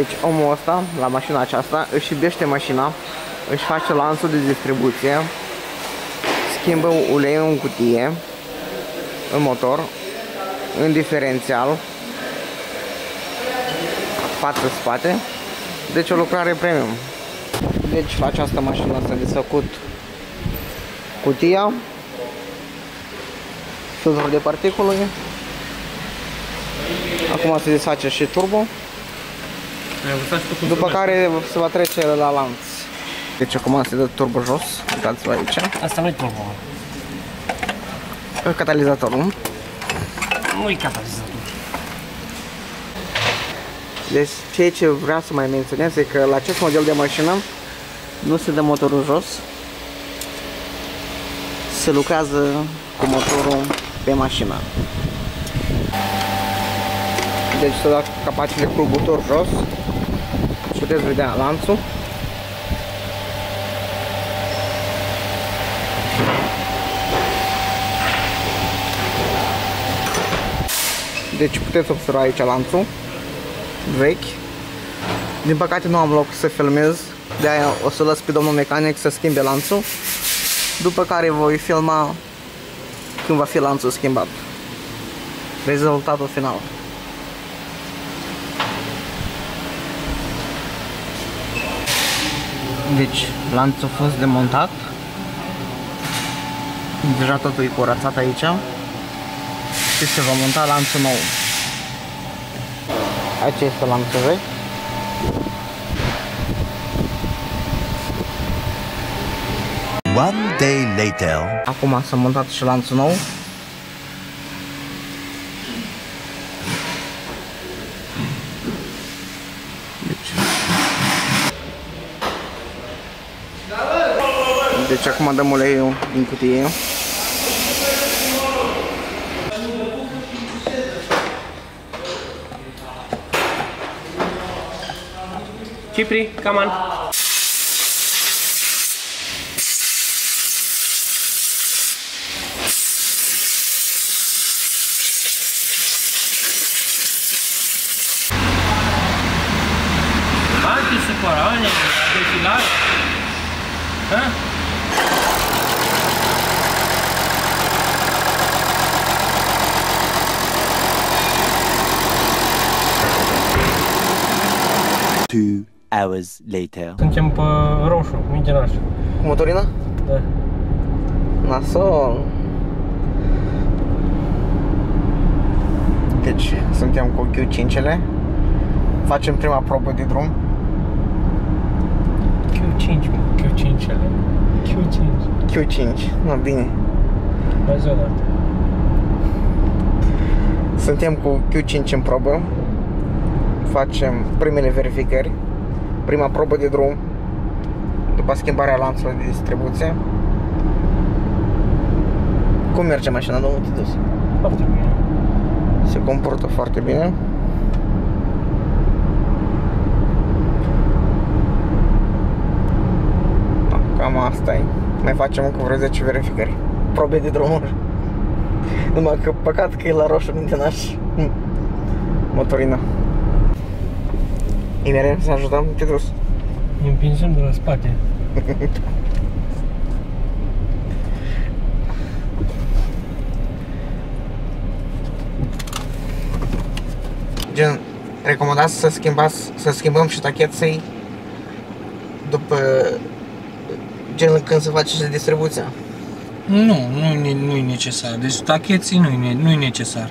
Deci omul ăsta, la mașina aceasta, își iubește mașina, își face lanțul de distribuție, schimbă uleiul în cutie, în motor, în diferențial, față-spate, deci o lucrare premium. Deci la această mașină s-a desfăcut cutia, filtrul de particule, acum se desface și turbo, după care se va trece la lanț. Deci acum se dă turbo jos, uitați-vă aici. Asta nu-i turbo. Catalizatorul. Nu-i catalizator. Deci ceea ce vreau să mai menționez e că la acest model de mașină nu se dă motorul jos, se lucrează cu motorul pe mașină. Deci să dați capacele cu butor jos și puteți vedea lanțul. Deci puteți observa aici lanțul vechi. Din păcate nu am loc să filmez, de-aia o să las pe domnul mecanic să schimbe lanțul, după care voi filma când va fi lanțul schimbat. Rezultatul final. Deci lanțul a fost demontat. Deja totul e curățat aici și se va monta lanțul nou. Aici este lanțul vechi. One day later. Acum s-a montat și lanțul nou. Deci acum dăm uleiul din cutie. Cipri, come on. Anche su corone, defilare. Eh? Two hours later. Suntem pe roșu, minginaș. Cu motorina? Da. Nasol. Deci suntem cu Q5-ele. Facem prima probă de drum. Q5, mă. Q5-ele. Q5. Q5, nu, bine. Mai zi o dată. Suntem cu Q5 în probă. Facem primele verificări. Prima probă de drum. După schimbarea lanțului de distribuție. Cum merge mașina, domnul Titus? Foarte bine. Se comportă foarte bine. Cam asta e. Mai facem încă vreo 10 verificări. Probe de drumuri. Numai că păcat că e la roșu mintinaș. Motorina. Imediat să ajutăm, Titus. Îi împingem de la spate. Gen, recomandați să schimbăm și tacheței după gen când se face și distribuția. Nu e necesar. Deci tacheții nu e necesar.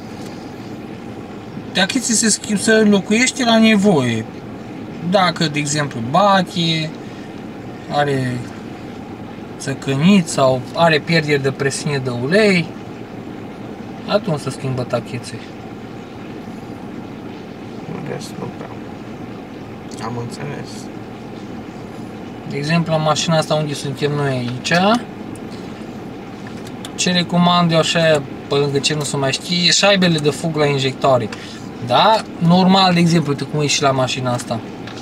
Tacheții se înlocuiește la nevoie. Dacă, de exemplu, bate, are țăcănit sau are pierderi de presiune de ulei, atunci se schimbă tacheții. Nu prea. Am înțeles. De exemplu, la mașina asta unde suntem noi aici, ce recomand eu așa, pe lângă ce nu se mai știe, șaibele de fug la injectoare. Da? Normal, de exemplu, uite cum e și la mașina asta.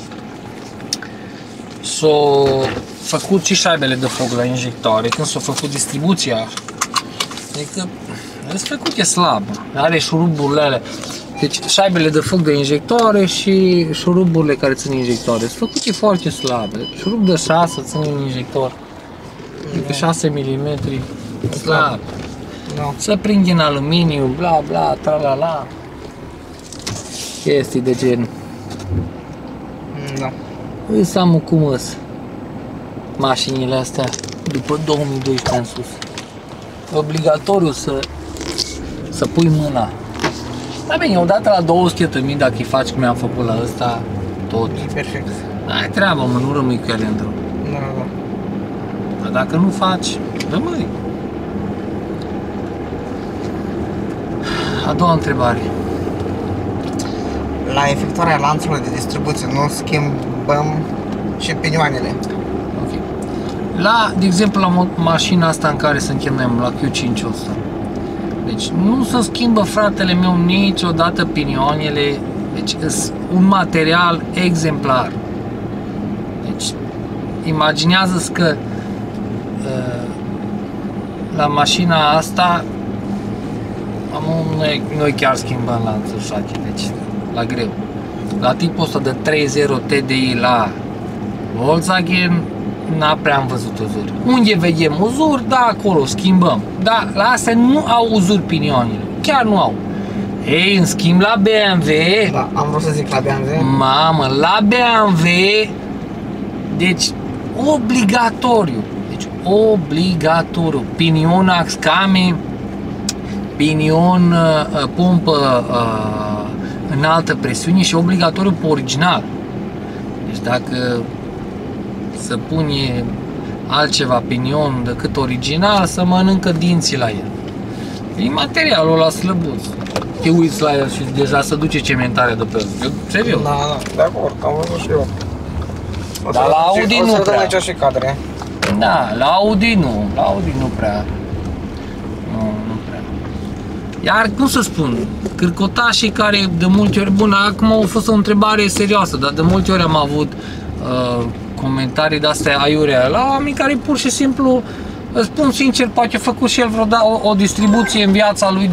S-au făcut și șaibele de fug la injectoare, când s-a făcut distribuția. Adică, sunt făcute slab. Are șuruburile alea. Deci șaibele de foc de injectoare și șuruburile care țin injectoare. Sunt făcute foarte slabe. Șurub de 6 țin un injector. Adică 6 mm. Slab. Da. Să prind în aluminiu, bla bla, tra-la-la. Chestii de gen. Da. Îți am cum îs mașinile astea după 2012 în sus. Obligatoriu să pui mâna. Da bine, odată la 200.000 dacă îi faci cum am făcut la ăsta, tot. E perfect. Ai treabă, mă, nu rămâi cu ele în drum. Da, da. Dar dacă nu faci, rămâi. A doua întrebare. La efectuarea lanțului de distribuție nu schimbăm și pinioanele. Ok. De exemplu, la mașina asta în care suntem noi, la Q5 ăsta. Deci nu se schimbă, fratele meu, niciodată pinioanele. Deci este un material exemplar. Deci imaginează-ți că la mașina asta noi chiar schimbăm lanțul șache, deci la greu. La tipul ăsta de 3.0 TDI la Volkswagen n-a prea am văzut uzuri. Unde vedem uzuri, da, acolo schimbăm. Da, la astea nu au uzuri pinioanele. Chiar nu au. Ei, în schimb la BMW, Da, am vrut să zic la BMW. mamă, la BMW, deci obligatoriu. Deci obligatoriu. Pinion Axcame, pinion pompă înaltă presiune și obligatoriu pe original. Deci dacă să pune altceva pinion decât original, să mănâncă dinții la el. E materialul ăla slăbuț. Te uiți la el și deja se duce cementarea de pe el. Eu, serios. Da, da, de acord, am văzut și eu. Dar la Audi nu prea. O să dăm prea. aici și cadre. Da, la Audi nu. La Audi nu prea. Nu prea. Iar, cum să spun, cârcotașii care de multe ori, bun, acum a fost o întrebare serioasă, dar de multe ori am avut comentarii de-astea aiurea la oameni care pur și simplu, spun sincer, poate a făcut și el o distribuție în viața lui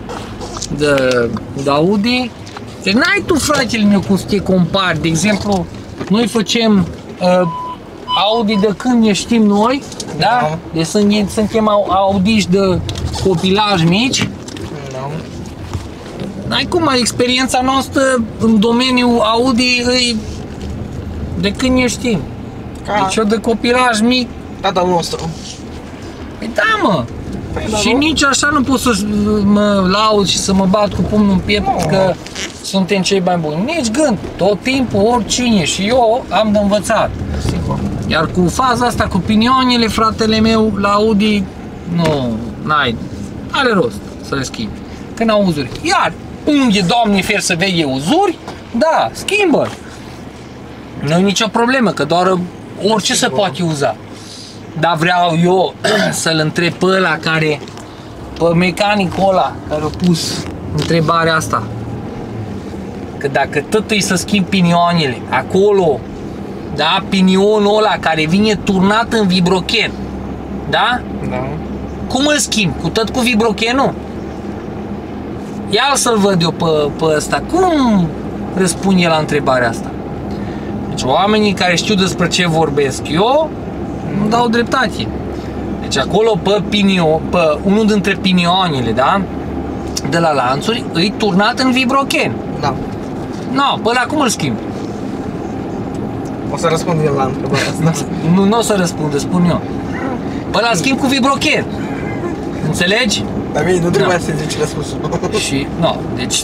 de Audi. Deci n-ai tu, fratele meu, cum să te compari. De exemplu, noi facem Audi de când ne știm noi, da? Deci suntem audiști de copilaj mici. Da. N-ai cum, experiența noastră în domeniul Audi e de când ne știm. Deci eu de copilaj mic. Tatăl nostru. Păi da, mă. Da, Și nu? nici așa nu pot să mă laud și să mă bat cu pumnul în piept că suntem cei mai buni. Nici gând. Tot timpul, oricine. Și eu am de învățat. Sigur. Iar cu faza asta, cu pinioanele, fratele meu, la Audi, nu, are rost să le schimbi. Că n-au uzuri. Iar unde, Doamne fer, să vede uzuri, da, schimbă. Nu e nicio problemă, că doar orice se poate uza. Dar vreau eu să-l întreb pe ăla care, pe mecanicul ăla care a pus întrebarea asta. Că dacă tot îi să schimb pinioanele, acolo, da, pinionul ăla care vine turnat în vibrochen, da? Da. Cum îl schimb? Cu tot cu vibrochenul? Ia să-l văd eu pe ăsta. Cum răspunde la întrebarea asta? Deci oamenii care știu despre ce vorbesc eu nu dau dreptate. Deci acolo pe unul dintre pinioanele, da? De la lanțuri, îi turnat în vibrochen. Da. No, pe ăla cum îl schimb? O să răspund eu la întrebarea asta. Nu o să răspund, spun eu. Pe ăla îl schimb cu vibrochen. Înțelegi? Dar mie nu trebuia să zici răspunsul. Și, deci...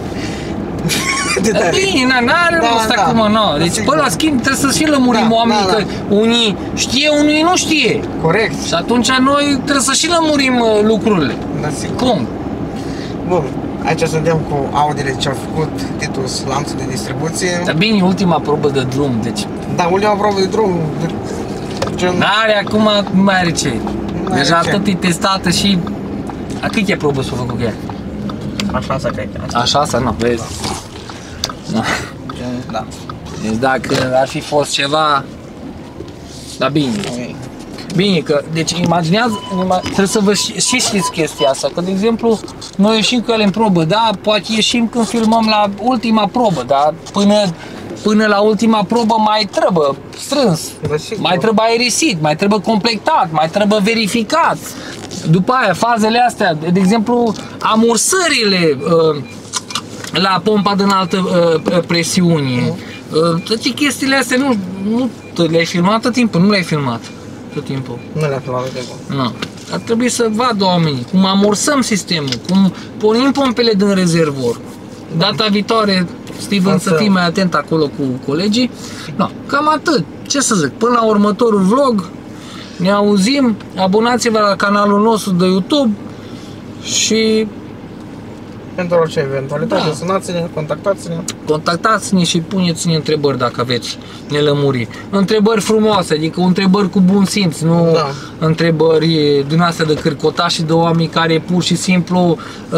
De tare. Bine, n-are rost acum, Deci sigur. pe la schimb trebuie să și lămurim oamenii, că unii știe, unii nu știe. Corect. Și atunci noi trebuie să și lămurim lucrurile. Da, sigur. Cum? Bun, aici suntem cu Audi-le ce au făcut Titus lanțul de distribuție. Dar bine, ultima probă de drum, deci... Da, ultima probă de drum. N-are acum, nu mai are ce. N-are Deja ce. tot e testată și... A câte probă s-au făcut cu ea? Așa să cred. Așa sau nu, vezi? Da. Da. Deci dacă ar fi fost ceva... Dar bine. Bine, că, deci imaginează, trebuie să vă și știți chestia asta, că de exemplu, noi ieșim cu ele în probă, da, poate ieșim când filmăm la ultima probă, da, până la ultima probă mai trebuie strâns, mai trebuie aerisit, mai trebuie completat, mai trebuie verificat. După aia, fazele astea, de exemplu, amorsările la pompa de înaltă presiune, toate chestiile astea nu le-ai filmat tot timpul, nu le-ai filmat tot timpul. Nu le-am filmat tot timpul. Nu. Ar trebui să vadă oamenii cum amorsăm sistemul, cum pornim pompele din rezervor. Data viitoare, Steven, să fii mai atent acolo cu colegii. No, cam atât. Ce să zic, până la următorul vlog, ne auzim, abonați-vă la canalul nostru de YouTube și pentru orice eventualitate, sunați-ne, contactați-ne. Contactați-ne și puneți-ne întrebări dacă aveți nelămuriri. Întrebări frumoase, adică întrebări cu bun simț, nu întrebări din astea de cârcotași și de oameni care pur și simplu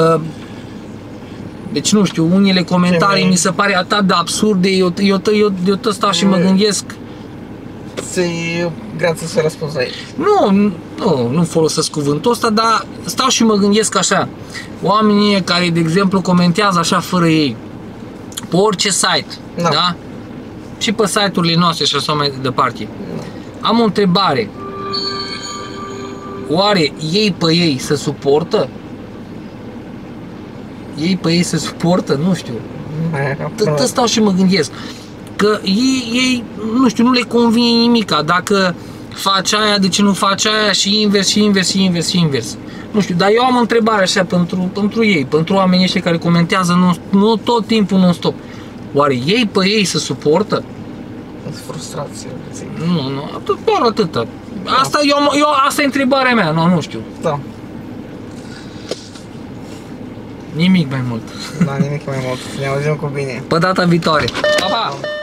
deci nu știu, unele comentarii mi se pare atât de absurde, eu tot stau și mă gândesc. E greu să răspunzi aici. Nu folosesc cuvântul ăsta, dar stau și mă gândesc așa. Oamenii care, de exemplu, comentează așa fără ei, pe orice site, da? Și pe site-urile noastre și așa mai departe. Am o întrebare. Oare ei pe ei se suportă? Ei pe ei se suportă? Nu știu. Tot stau și mă gândesc. Că ei, nu știu, nu le convine nimica. Dacă faci aia, de ce nu faci aia și invers, și invers, și invers, și invers. Nu știu, dar eu am o întrebare așa pentru ei, pentru oamenii ăștia care comentează nu tot timpul non-stop. Oare ei pe ei se suportă? Frustrație. Nu, doar atâta. Asta e întrebarea mea, nu știu. Da. Nimic mai mult. Da, nimic mai mult. Ne auzim cu bine. Pe data viitoare. Pa, pa!